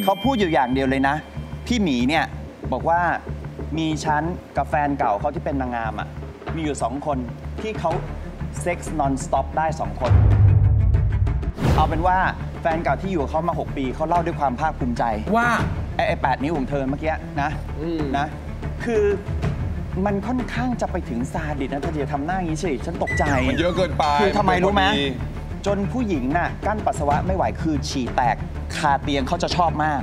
เขาพูดอยู่อย่างเดียวเลยนะพี่หมีเนี่ยบอกว่ามีฉันกับแฟนเก่าเขาที่เป็นนางงามอ่ะมีอยู่2 คนที่เขาเซ็กซ์นอนสต็อปได้2 คนเอาเป็นว่าแฟนเก่าที่อยู่เขามา6 ปีเขาเล่าด้วยความภาคภูมิใจว่าไอ้8 นิ้วของเธอเมื่อกี้นะคือมันค่อนข้างจะไปถึงซาดิสนะเธอจะทำหน้าอย่างนี้สิฉันตกใจมันเยอะเกินไปคือทำไมรู้ไหมจนผู้หญิงน่ะกั้นปัสสาวะไม่ไหวคือฉี่แตกคาเตียงเขาจะชอบมาก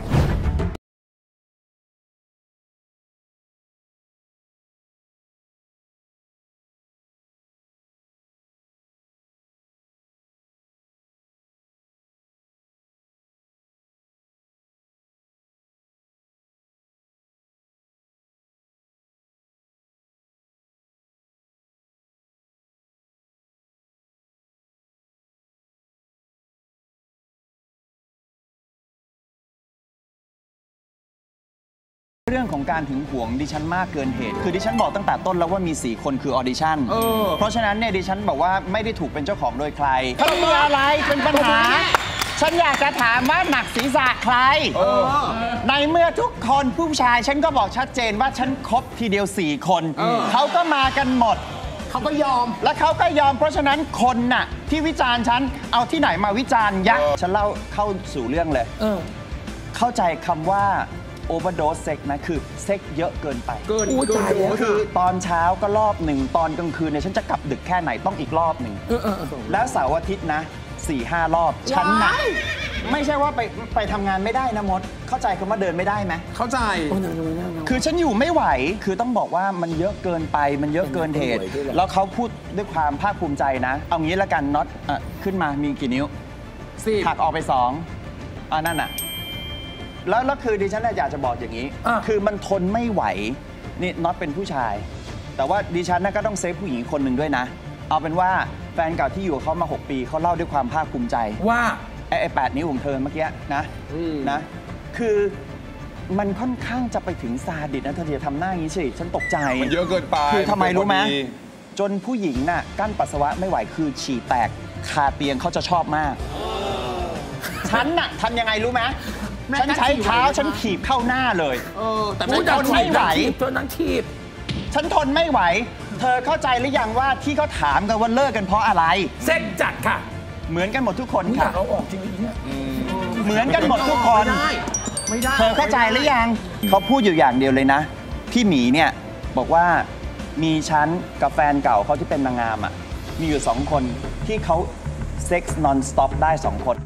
เรื่องของการหึงหวงดิฉันมากเกินเหตุคือดิฉันบอกตั้งแต่ต้นแล้วว่ามี4 คนคือออดิชั่นเพราะฉะนั้นเนี่ยดิฉันบอกว่าไม่ได้ถูกเป็นเจ้าของโดยใครถ้ามีอะไรเป็นปัญหาฉันอยากจะถามว่าหนักศีรษะใครในเมื่อทุกคนผู้ชายฉันก็บอกชัดเจนว่าฉันคบทีเดียว4 คนเขาก็มากันหมดเขาก็ยอมและเขาก็ยอมเพราะฉะนั้นคนน่ะที่วิจารณ์ฉันเอาที่ไหนมาวิจารณ์ยักษ์ฉันเล่าเข้าสู่เรื่องเลยเข้าใจคำว่าโอเวอร์โดสเซ็กนะคือเซ็กเยอะเกินไปคือตอนเช้าก็รอบหนึ่งตอนกลางคืนเนี่ยฉันจะกลับดึกแค่ไหนต้องอีกรอบหนึ่งแล้วเสาร์อาทิตย์นะ4-5 รอบฉันนะไม่ใช่ว่าไปทำงานไม่ได้นะมดเข้าใจคำว่าเดินไม่ได้ไหมเข้าใจคือฉันอยู่ไม่ไหวคือต้องบอกว่ามันเยอะเกินไปมันเยอะเกินเหตุแล้วเขาพูดด้วยความภาคภูมิใจนะเอางี้ละกันน็อตขึ้นมามีกี่นิ้วหักออกไป2นั่นน่ะแล้วคือดิฉันอยากจะบอกอย่างนี้คือมันทนไม่ไหวนี่น็อตเป็นผู้ชายแต่ว่าดิฉันก็ต้องเซฟผู้หญิงคนหนึ่งด้วยนะเอาเป็นว่าแฟนเก่าที่อยู่เขามา6 ปีเขาเล่าด้วยความภาคภูมิใจว่าไอ้8 นิ้วของเธอเมื่อกี้นะคือมันค่อนข้างจะไปถึงซาดิสนะเธอจะทำหน้าอย่างนี้สิฉันตกใจมันเยอะเกินไปคือทำไมรู้ไหมจนผู้หญิงน่ะกั้นปัสสาวะไม่ไหวคือฉี่แตกคาเตียงเขาจะชอบมากฉันน่ะทำยังไงรู้ไหมฉันใช้เท้าฉันถีบเข้าหน้าเลยแต่ฉันทนไม่ไหวเธอนั่งถีบฉันทนไม่ไหวเธอเข้าใจหรือยังว่าที่เขาถามกันว่าเลิกกันเพราะอะไรเซ็กจัดค่ะเหมือนกันหมดทุกคนค่ะเอาออกจริงเนี่ยเหมือนกันหมดทุกคนไม่ได้เธอเข้าใจหรือยังเขาพูดอยู่อย่างเดียวเลยนะพี่หมีเนี่ยบอกว่ามีฉันกับแฟนเก่าเขาที่เป็นนางงามอ่ะมีอยู่2 คนที่เขาเซ็กซ์นอนสต็อปได้2 คน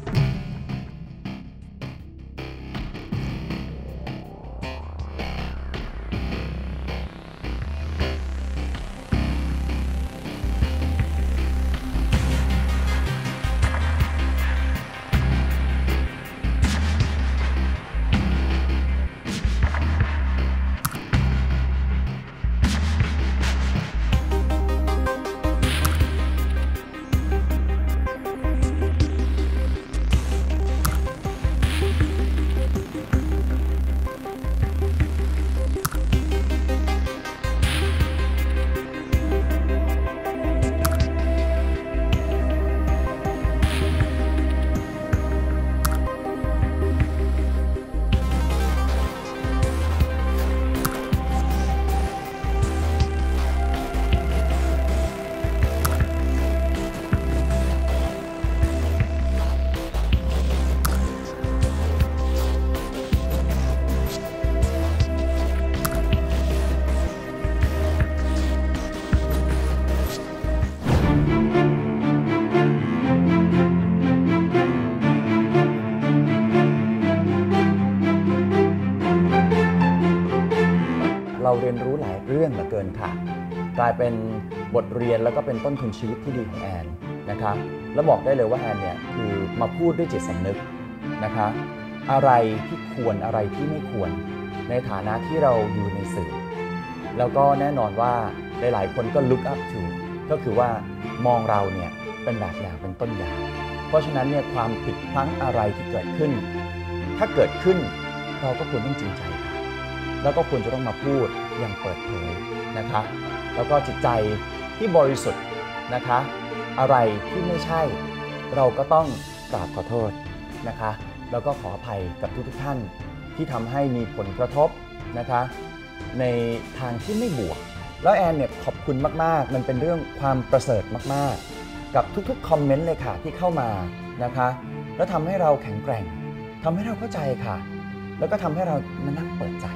เราเรียนรู้หลายเรื่องเหลือเกินค่ะกลายเป็นบทเรียนแล้วก็เป็นต้นทุนชีวิตที่ดีของแอนนะคะแล้วบอกได้เลยว่าแอนเนี่ยคือมาพูดด้วยจิตสำนึกนะคะอะไรที่ควรอะไรที่ไม่ควรในฐานะที่เราอยู่ในสื่อแล้วก็แน่นอนว่าหลายๆคนก็ look up to ก็คือว่ามองเราเนี่ยเป็นแบบอย่างเป็นต้นแบบเพราะฉะนั้นเนี่ยความผิดพลั้งอะไรที่เกิดขึ้นถ้าเกิดขึ้นเราก็ควรต้องจริงใจแล้วก็ควรจะต้องมาพูดอย่างเปิดเผยนะคะแล้วก็จิตใจที่บริสุทธิ์นะคะอะไรที่ไม่ใช่เราก็ต้องกราบขอโทษนะคะแล้วก็ขออภัยกับทุกท่านที่ทำให้มีผลกระทบนะคะในทางที่ไม่บวกแล้วแอนเนี่ยขอบคุณมากๆมันเป็นเรื่องความประเสริฐมากๆกับทุกๆคอมเมนต์เลยค่ะที่เข้ามานะคะแล้วทำให้เราแข็งแกร่งทำให้เราเข้าใจค่ะแล้วก็ทำให้เรามานั่งเปิดใจ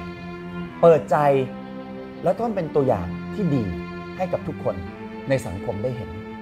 แล้วก็เป็นตัวอย่างที่ดีให้กับทุกคนในสังคมได้เห็น